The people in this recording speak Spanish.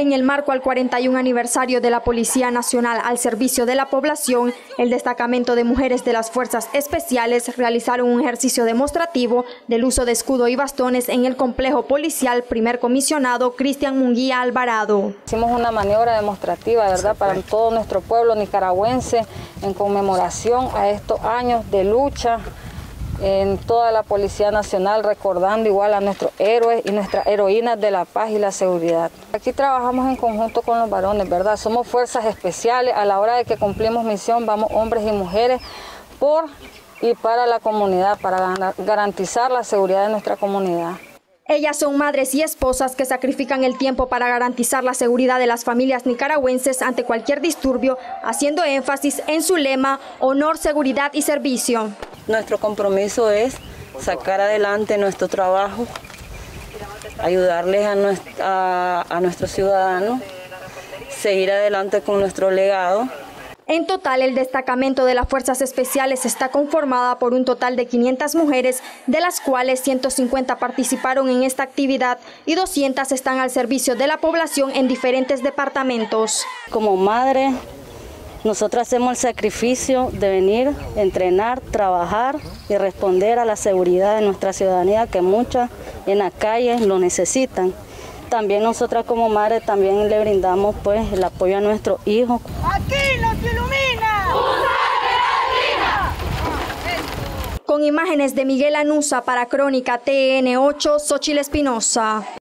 En el marco al 41 aniversario de la Policía Nacional al servicio de la población, el destacamento de mujeres de las Fuerzas Especiales realizaron un ejercicio demostrativo del uso de escudo y bastones en el complejo policial. Primer comisionado Cristian Munguía Alvarado. Hicimos una maniobra demostrativa, ¿verdad?, para todo nuestro pueblo nicaragüense en conmemoración a estos años de lucha en toda la Policía Nacional, recordando igual a nuestros héroes y nuestras heroínas de la paz y la seguridad. Aquí trabajamos en conjunto con los varones, ¿verdad? Somos fuerzas especiales. A la hora de que cumplimos misión, vamos hombres y mujeres por y para la comunidad, para garantizar la seguridad de nuestra comunidad. Ellas son madres y esposas que sacrifican el tiempo para garantizar la seguridad de las familias nicaragüenses ante cualquier disturbio, haciendo énfasis en su lema: honor, seguridad y servicio. Nuestro compromiso es sacar adelante nuestro trabajo, ayudarles a nuestros ciudadanos, seguir adelante con nuestro legado. En total, el destacamento de las Fuerzas Especiales está conformada por un total de 500 mujeres, de las cuales 150 participaron en esta actividad y 200 están al servicio de la población en diferentes departamentos. Como madre, nosotros hacemos el sacrificio de venir, entrenar, trabajar y responder a la seguridad de nuestra ciudadanía, que muchas en la calle lo necesitan. También nosotras como madres también le brindamos pues el apoyo a nuestros hijos. ¡Aquí nos ilumina! Con imágenes de Miguel Anusa para Crónica TN8, Xochitl Espinosa.